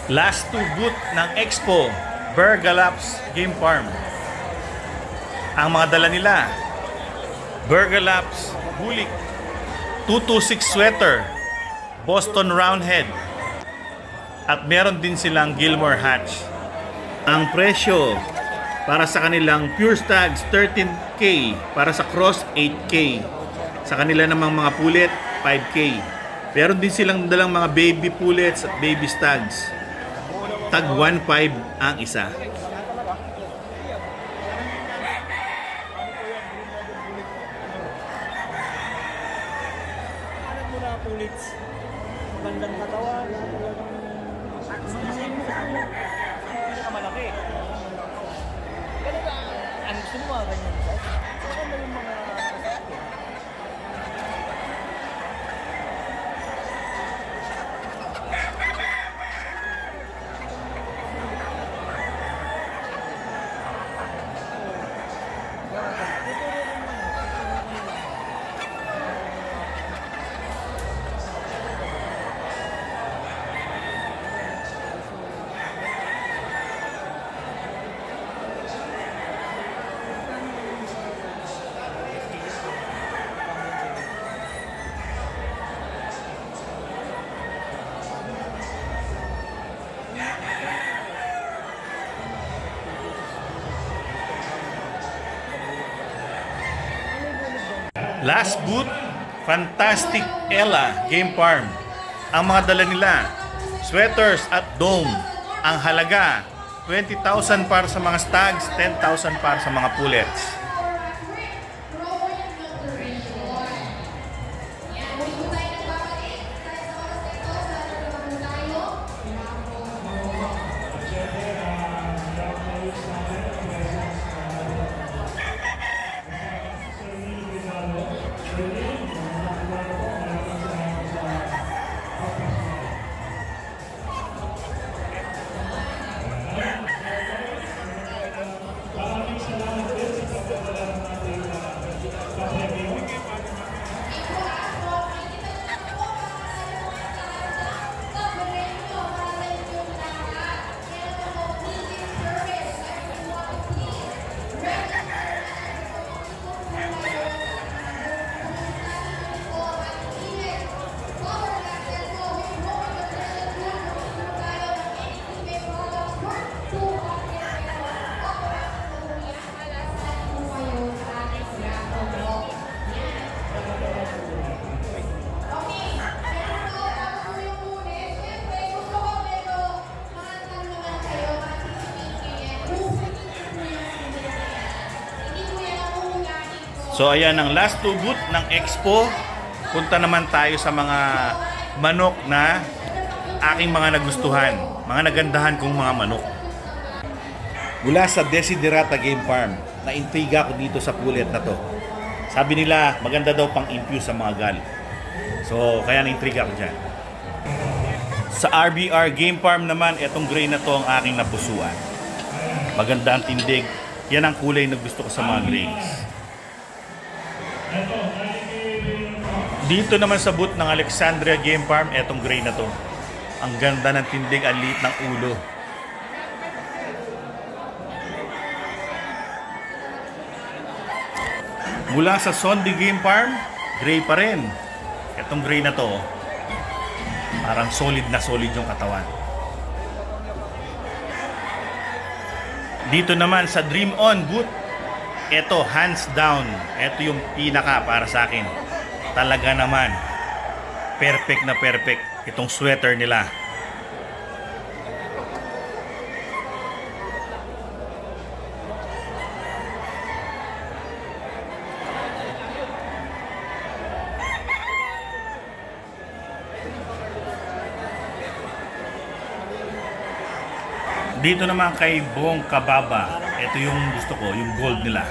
Last two booth ng Expo, Bergalaps Game Farm. Ang mga dala nila, Bergalaps Bulik 226 sweater, Boston Roundhead, at meron din silang Gilmore Hatch. Ang presyo para sa kanilang Pure Stags 13K, para sa Cross 8K, sa kanila namang mga pulet 5K. Meron din silang dalang mga baby pullets at baby stags. Tag 1.5 ang isa. Pullets. Magandang katawan. Malaki. Ganun ba? Ang gusto mo mga ganyan? Ano yung mga sasakyan? Last booth, Fantastic Ella Game Farm. Ang mga dala nila, sweaters at dome. Ang halaga, 20,000 para sa mga stags, 10,000 para sa mga pullets. So ayan ang last two booth ng Expo. Punta naman tayo sa mga manok na aking mga nagustuhan, mga nagandahan kong mga manok. Mula sa Desiderata Game Farm, na-intriga ko dito sa pullet na to. Sabi nila maganda daw pang infuse sa mga gal. So kaya na-intriga ko dyan. Sa RBR Game Farm naman, etong gray na to ang aking napusuan. Maganda ang tindig. Yan ang kulay na gusto ko sa mga grays. Dito naman sa booth ng Alexandria Game Farm, etong gray na to. Ang ganda ng tindig, ang liit ng ulo. Mula sa Sondi Game Farm, gray pa rin. Etong gray na to, parang solid na solid yung katawan. Dito naman sa Dream On booth, eto hands down, eto yung pinaka para sa akin. Talaga naman perfect na perfect itong sweater nila. Dito naman kay Bong Kababa, ito yung gusto ko, yung gold nila.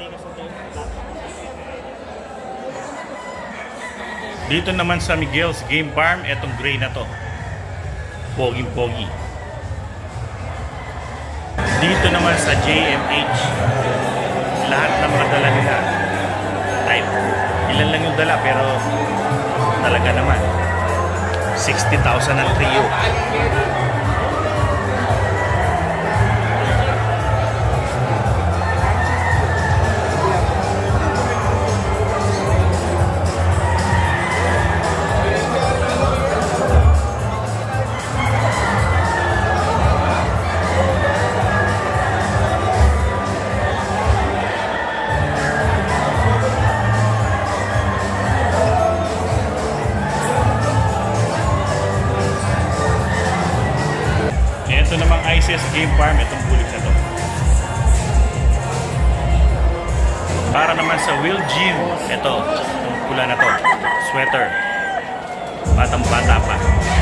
Dito naman sa Miguel's Game Farm, etong gray na to. Poging-pogi. Dito naman sa JMH, lahat ng mga dala nila. Type, ilan lang yung dala pero talaga naman 60,000 ang trio. ICS Game Farm itong bulik na to. Para naman sa Will Gym, ito, itong pula na to, sweater. Batang-bata pa.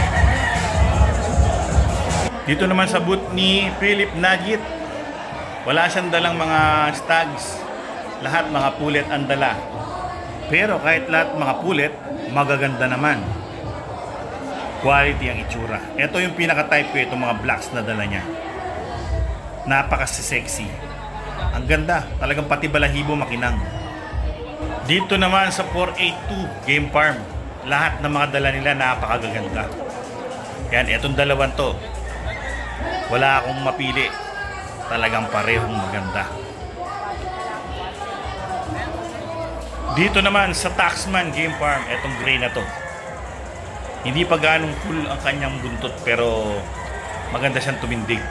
Dito naman sa booth ni Philip Nagit, wala siyang dalang mga stags. Lahat mga pulet ang dala. Pero kahit lahat mga pulet, magaganda naman. Quality ang itsura. Ito yung pinaka-type ko, itong mga blacks na dala niya. Napaka-sexy. Ang ganda. Talagang pati balahibo makinang. Dito naman sa 482 Game Farm, lahat ng mga dala nila napakagaganda. Yan, etong dalawan to. Wala akong mapili. Talagang parehong maganda. Dito naman sa Taxman Game Farm, etong gray na to. Hindi pa ganong full ang kanyang buntot pero maganda siyang tumindig.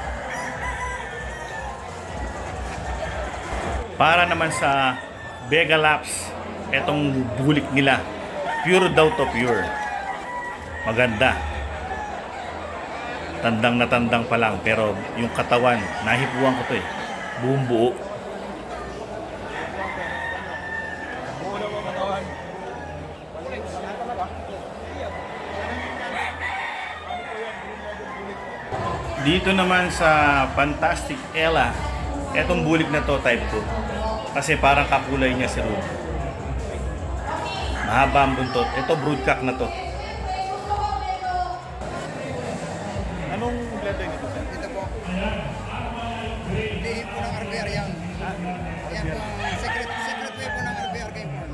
Para naman sa Vega Laps, etong bulik nila. Pure daw to, pure. Maganda. Tandang na tandang pa lang pero yung katawan, nahipuan ko to eh. Buong buo. Dito naman sa Fantastic Ella, etong bulik na to type ko. Kasi parang kakulay niya si Rude. Mahaba ang buntot. Ito broodcock na to. Anong letter nito, sir? Ito po. Hindi po ng RBR yan. Yan po, secret way po ng RBR Game Farm.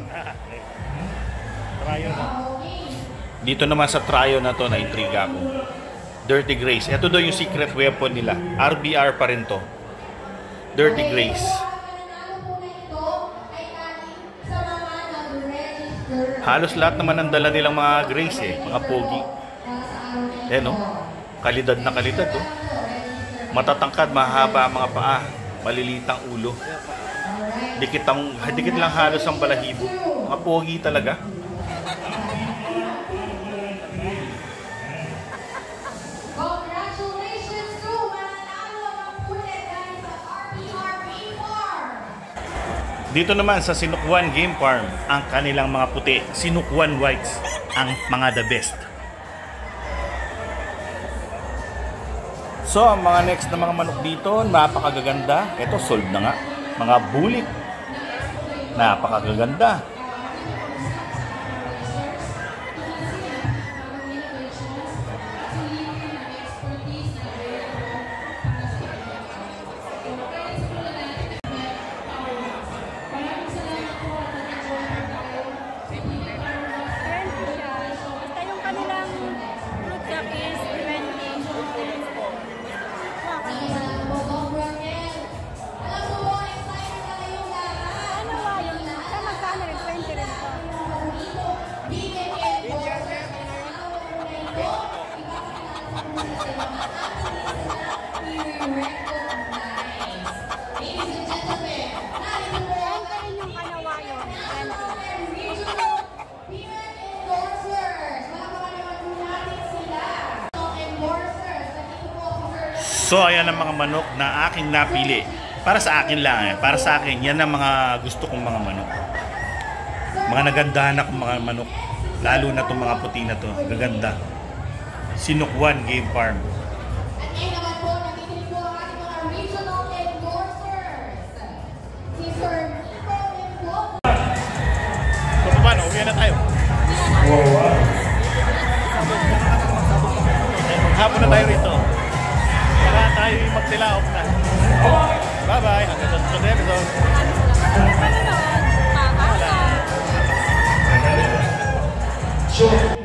Tryo na. Dito naman sa tryo na to, na-intriga ako. Dirty Grace. Ito daw yung secret weapon nila. RBR pa rin to. Dirty Grace. Halos lahat naman ang dala nilang mga Grace eh. Mga pogi. Eh no? Kalidad na kalidad oh. Matatangkad, mahaba ang mga paa. Malilitang ulo. Dikit lang halos ang balahibo. Mga pogi talaga. Dito naman sa Sinukwan Game Farm, ang kanilang mga puti, Sinukwan Whites, ang mga the best. So, ang mga next na mga manok dito, napakagaganda. Ito, sold na nga. Mga bulik. Napakagaganda. So ayan ang mga manok na aking napili. Para sa akin lang eh. Para sa akin, yan ang mga gusto kong mga manok. Mga nagandahan akong mga manok. Lalo na itong mga puti na to. Gaganda. Sinukwan Game Farm. So paano? Uwi na tayo. Hapon na tayo rito. Para tayo magtilaok na. Bye-bye. Hanggang sa susunod na episode. Sure.